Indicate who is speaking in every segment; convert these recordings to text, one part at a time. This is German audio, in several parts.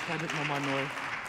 Speaker 1: Entscheidet nochmal neu.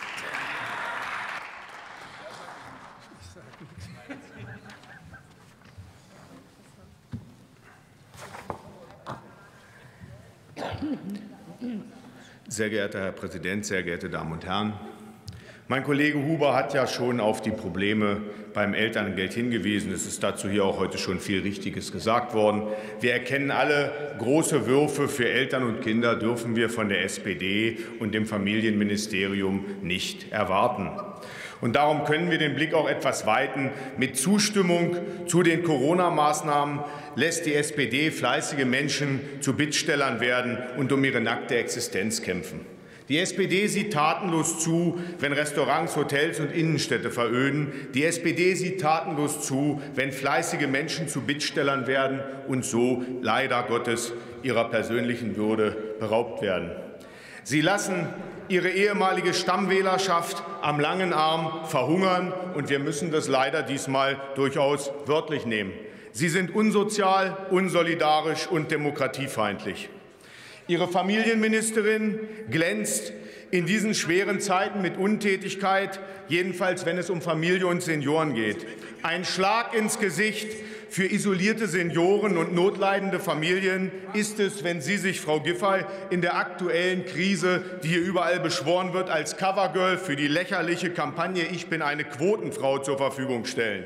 Speaker 2: Sehr geehrter Herr Präsident, sehr geehrte Damen und Herren! Mein Kollege Huber hat ja schon auf die Probleme beim Elterngeld hingewiesen. Es ist dazu hier auch heute schon viel Richtiges gesagt worden. Wir erkennen alle, große Würfe für Eltern und Kinder dürfen wir von der SPD und dem Familienministerium nicht erwarten. Und darum können wir den Blick auch etwas weiten. Mit Zustimmung zu den Corona-Maßnahmen lässt die SPD fleißige Menschen zu Bittstellern werden und um ihre nackte Existenz kämpfen. Die SPD sieht tatenlos zu, wenn Restaurants, Hotels und Innenstädte veröden. Die SPD sieht tatenlos zu, wenn fleißige Menschen zu Bittstellern werden und so leider Gottes ihrer persönlichen Würde beraubt werden. Sie lassen ihre ehemalige Stammwählerschaft am langen Arm verhungern, und wir müssen das leider diesmal durchaus wörtlich nehmen. Sie sind unsozial, unsolidarisch und demokratiefeindlich. Ihre Familienministerin glänzt in diesen schweren Zeiten mit Untätigkeit, jedenfalls wenn es um Familie und Senioren geht. Ein Schlag ins Gesicht für isolierte Senioren und notleidende Familien ist es, wenn Sie sich, Frau Giffey, in der aktuellen Krise, die hier überall beschworen wird, als Covergirl für die lächerliche Kampagne »Ich bin eine Quotenfrau« zur Verfügung stellen.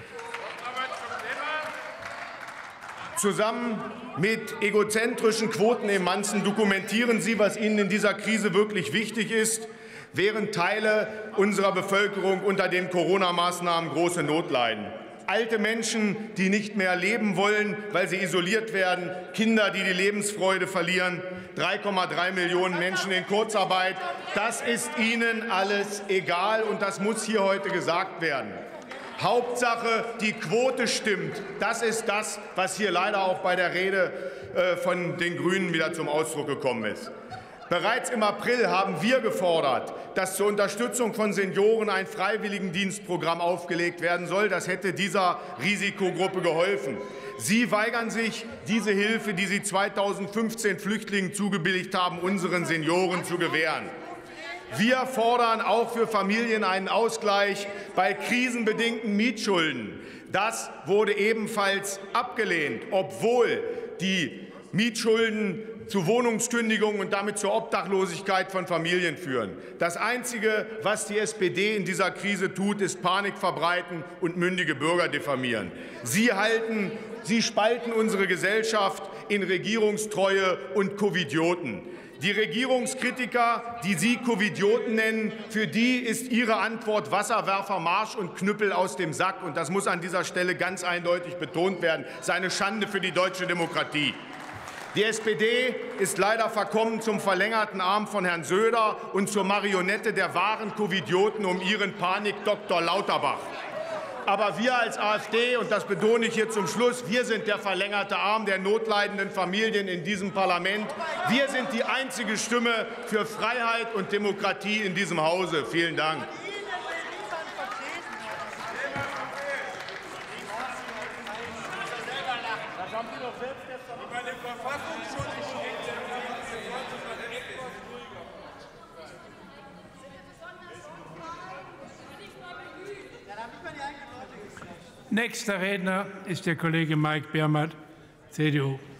Speaker 2: Zusammen mit egozentrischen Quotenemanzen dokumentieren Sie, was Ihnen in dieser Krise wirklich wichtig ist, während Teile unserer Bevölkerung unter den Corona-Maßnahmen große Not leiden. Alte Menschen, die nicht mehr leben wollen, weil sie isoliert werden, Kinder, die die Lebensfreude verlieren, 3,3 Millionen Menschen in Kurzarbeit. Das ist Ihnen alles egal, und das muss hier heute gesagt werden. Hauptsache, die Quote stimmt. Das ist das, was hier leider auch bei der Rede von den Grünen wieder zum Ausdruck gekommen ist. Bereits im April haben wir gefordert, dass zur Unterstützung von Senioren ein Freiwilligendienstprogramm aufgelegt werden soll. Das hätte dieser Risikogruppe geholfen. Sie weigern sich, diese Hilfe, die Sie 2015 Flüchtlingen zugebilligt haben, unseren Senioren zu gewähren. Wir fordern auch für Familien einen Ausgleich bei krisenbedingten Mietschulden. Das wurde ebenfalls abgelehnt, obwohl die Mietschulden zu Wohnungskündigungen und damit zur Obdachlosigkeit von Familien führen. Das Einzige, was die SPD in dieser Krise tut, ist Panik verbreiten und mündige Bürger diffamieren. Sie spalten unsere Gesellschaft in Regierungstreue und Covidioten. Die Regierungskritiker, die Sie Covidioten nennen, für die ist Ihre Antwort Wasserwerfer, Marsch und Knüppel aus dem Sack. Und das muss an dieser Stelle ganz eindeutig betont werden. Das ist eine Schande für die deutsche Demokratie. Die SPD ist leider verkommen zum verlängerten Arm von Herrn Söder und zur Marionette der wahren Covidioten um ihren Panik-Dr. Lauterbach. Aber wir als AfD, und das betone ich hier zum Schluss, wir sind der verlängerte Arm der notleidenden Familien in diesem Parlament. Wir sind die einzige Stimme für Freiheit und Demokratie in diesem Hause. Vielen Dank.
Speaker 3: Nächster Redner ist der Kollege Mike Bermert, CDU.